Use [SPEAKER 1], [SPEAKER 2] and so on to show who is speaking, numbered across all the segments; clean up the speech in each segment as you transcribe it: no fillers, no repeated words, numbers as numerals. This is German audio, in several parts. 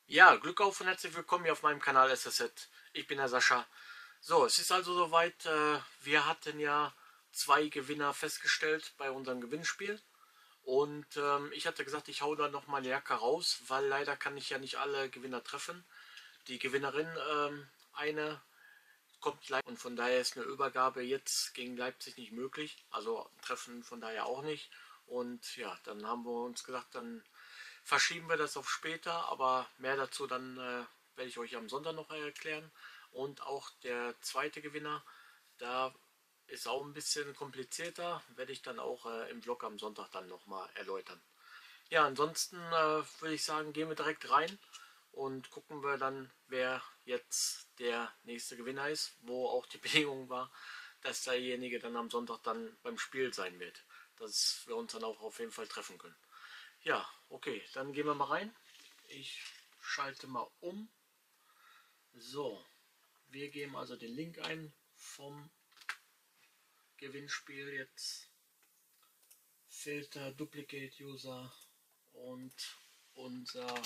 [SPEAKER 1] Ja, Glück auf und herzlich willkommen hier auf meinem Kanal SSZ. Ich bin der Sascha. So, es ist also soweit. Wir hatten ja zwei Gewinner festgestellt bei unserem Gewinnspiel. Und ich hatte gesagt, ich hau da noch mal eine Jacke raus, weil leider kann ich ja nicht alle Gewinner treffen. Die Gewinnerin, eine kommt leider und von daher ist eine Übergabe jetzt gegen Leipzig nicht möglich. Also Treffen von daher auch nicht. Und ja, dann haben wir uns gesagt, dann verschieben wir das auf später, aber mehr dazu dann werde ich euch am Sonntag noch erklären. Und auch der zweite Gewinner, da ist auch ein bisschen komplizierter, werde ich dann auch im Vlog am Sonntag dann nochmal erläutern. Ja, ansonsten würde ich sagen, gehen wir direkt rein und gucken wir dann, wer jetzt der nächste Gewinner ist, wo auch die Bedingung war, dass derjenige dann am Sonntag dann beim Spiel sein wird, dass wir uns dann auch auf jeden Fall treffen können. Ja, okay, dann gehen wir mal rein. Ich schalte mal um. So, wir geben also den Link ein vom Gewinnspiel jetzt. Filter, Duplicate User und unser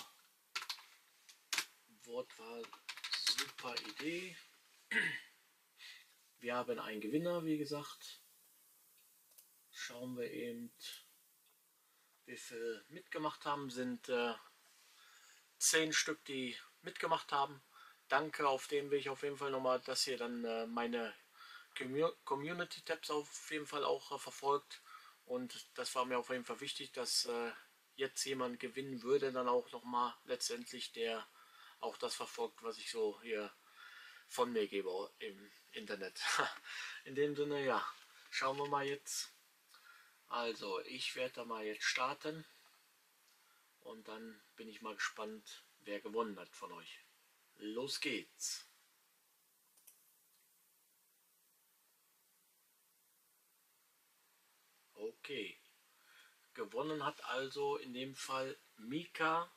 [SPEAKER 1] Wortwahl super Idee. Wir haben einen Gewinner, wie gesagt. Schauen wir eben, wie viel mitgemacht haben. Sind 10 Stück, die mitgemacht haben. Danke auf dem Weg auf jeden Fall nochmal, dass ihr dann meine Community-Tabs auf jeden Fall auch verfolgt. Und das war mir auf jeden Fall wichtig, dass jetzt jemand gewinnen würde, dann auch nochmal letztendlich, der auch das verfolgt, was ich so hier von mir gebe im Internet. In dem Sinne, ja, schauen wir mal jetzt. Also, ich werde da mal jetzt starten und dann bin ich mal gespannt, wer gewonnen hat von euch. Los geht's. Okay. Gewonnen hat also in dem Fall Mika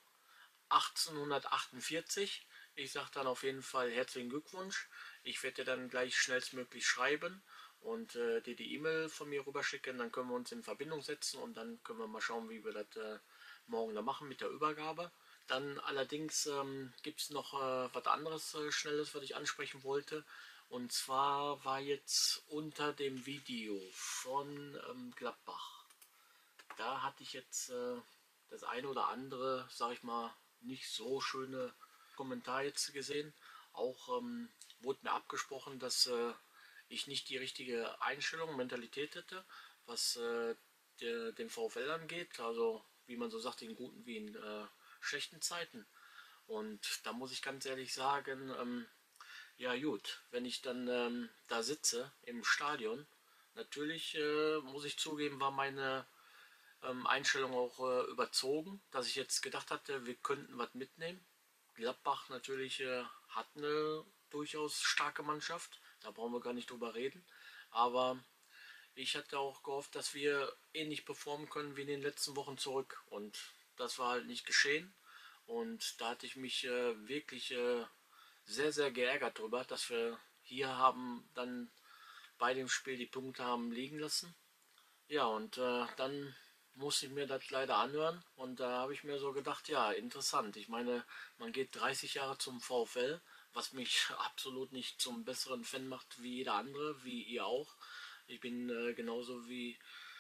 [SPEAKER 1] 1848. Ich sage dann auf jeden Fall herzlichen Glückwunsch. Ich werde dir dann gleich schnellstmöglich schreiben und dir die E-Mail von mir rüberschicken. Dann können wir uns in Verbindung setzen und dann können wir mal schauen, wie wir das morgen da machen mit der Übergabe. Dann allerdings gibt es noch was anderes Schnelles, was ich ansprechen wollte. Und zwar war jetzt unter dem Video von Gladbach, da hatte ich jetzt das eine oder andere, sag ich mal, nicht so schöne Kommentar jetzt gesehen. Auch wurde mir abgesprochen, dass ich nicht die richtige Einstellung, Mentalität hätte, was den VfL angeht. Also wie man so sagt, in guten wie in schlechten Zeiten. Und da muss ich ganz ehrlich sagen, ja gut, wenn ich dann da sitze im Stadion, natürlich muss ich zugeben, war meine Einstellung auch überzogen, dass ich jetzt gedacht hatte, wir könnten was mitnehmen. Gladbach natürlich hat eine durchaus starke Mannschaft, da brauchen wir gar nicht drüber reden. Aber ich hatte auch gehofft, dass wir ähnlich performen können wie in den letzten Wochen zurück. Und das war halt nicht geschehen. Und da hatte ich mich wirklich sehr, sehr geärgert darüber, dass wir hier haben dann bei dem Spiel die Punkte haben liegen lassen. Ja, und dann musste ich mir das leider anhören und da habe ich mir so gedacht, ja, interessant. Ich meine, man geht 30 Jahre zum VfL, was mich absolut nicht zum besseren Fan macht wie jeder andere, wie ihr auch. Ich bin genauso wie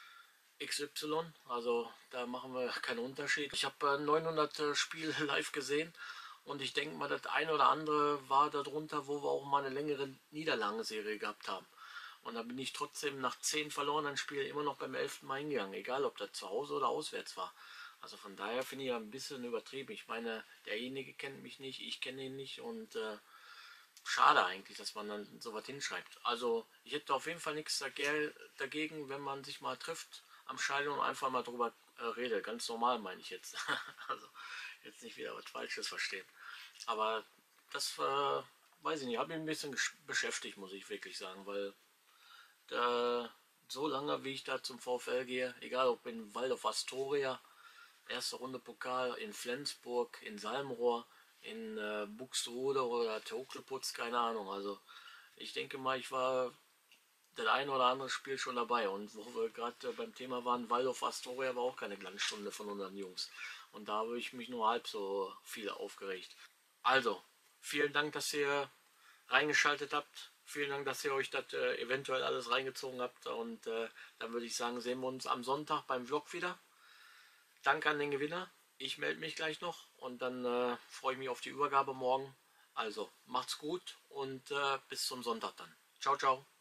[SPEAKER 1] XY, also da machen wir keinen Unterschied. Ich habe 900 Spiele live gesehen und ich denke mal, das eine oder andere war darunter, wo wir auch mal eine längere Niederlagenserie gehabt haben. Und da bin ich trotzdem nach 10 verlorenen Spielen immer noch beim 11. Mal hingegangen, egal ob das zu Hause oder auswärts war. Also von daher finde ich ja ein bisschen übertrieben. Ich meine, derjenige kennt mich nicht, ich kenne ihn nicht und schade eigentlich, dass man dann sowas hinschreibt. Also ich hätte auf jeden Fall nichts dagegen, wenn man sich mal trifft am Stadion und einfach mal drüber redet. Ganz normal meine ich jetzt. Also jetzt nicht wieder was Falsches verstehen. Aber das weiß ich nicht, hat mich ein bisschen beschäftigt, muss ich wirklich sagen, weil so lange wie ich da zum VfL gehe, egal ob in Waldorf Astoria, erste Runde Pokal in Flensburg, in Salmrohr, in Buxtehude oder Theokliputz, keine Ahnung. Also ich denke mal, ich war das ein oder andere Spiel schon dabei. Und wo wir gerade beim Thema waren, Waldorf Astoria war auch keine Glanzstunde von unseren Jungs. Und da habe ich mich nur halb so viel aufgeregt. Also, vielen Dank, dass ihr reingeschaltet habt. Vielen Dank, dass ihr euch das eventuell alles reingezogen habt. Und dann würde ich sagen, sehen wir uns am Sonntag beim Vlog wieder. Danke an den Gewinner. Ich melde mich gleich noch und dann freue ich mich auf die Übergabe morgen. Also macht's gut und bis zum Sonntag dann. Ciao, ciao.